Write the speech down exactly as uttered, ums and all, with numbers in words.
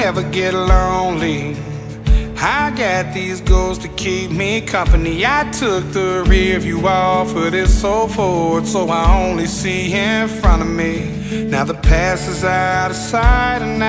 never get lonely. I got these goals to keep me company. I took the rear view off of this old Ford, so I only see in front of me. Now the past is out of sight and